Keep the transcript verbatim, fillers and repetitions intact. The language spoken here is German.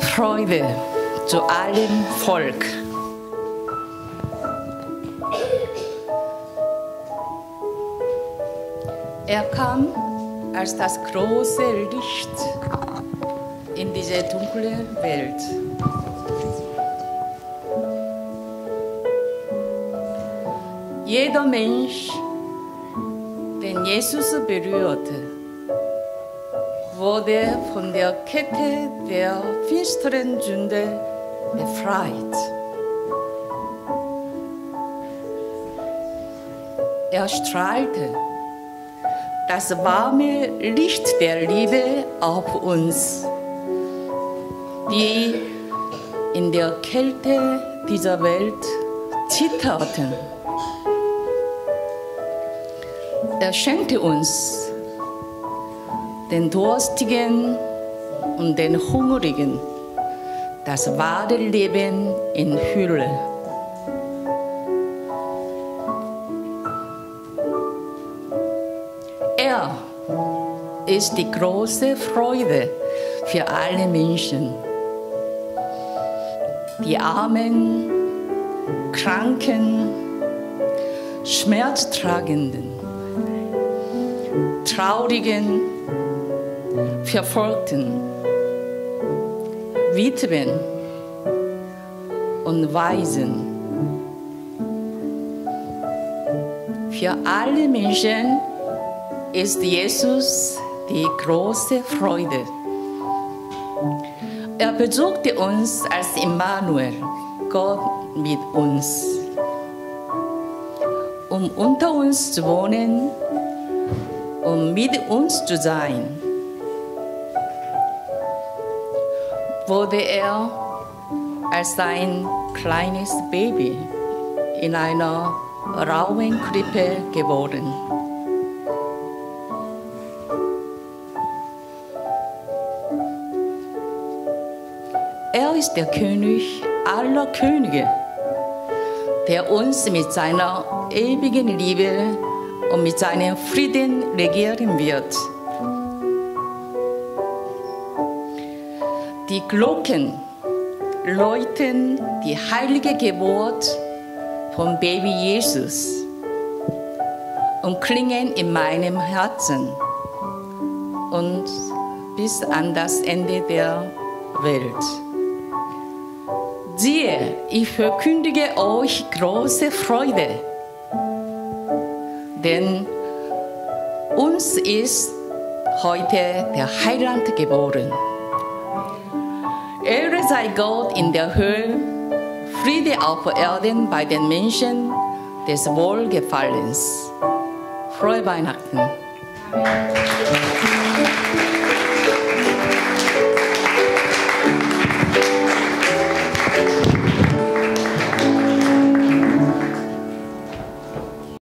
Freude zu allem Volk. Er kam als das große Licht in diese dunkle Welt. Jeder Mensch, den Jesus berührte, wurde von der Kette der finsteren Sünde befreit. Er strahlte das warme Licht der Liebe auf uns, die in der Kälte dieser Welt zitterten. Er schenkte uns den Durstigen und den Hungrigen das wahre Leben in Fülle. Er ist die große Freude für alle Menschen. Die Armen, Kranken, Schmerztragenden, Traurigen, Verfolgten, Witwen und Waisen. Für alle Menschen ist Jesus die große Freude. Er besuchte uns als Immanuel, Gott mit uns, um unter uns zu wohnen und mit uns zu sein. Wurde er als ein kleines Baby in einer rauen Krippe geboren. Er ist der König aller Könige, der uns mit seiner ewigen Liebe und mit seinem Frieden regieren wird. Die Glocken läuten die heilige Geburt von Baby Jesus und klingen in meinem Herzen und bis an das Ende der Welt. Siehe, ich verkündige euch große Freude, denn uns ist heute der Heiland geboren. Ehre sei Gott in der Höhe, Friede auf Erden bei den Menschen des Wohlgefallens. Frohe Weihnachten. Amen.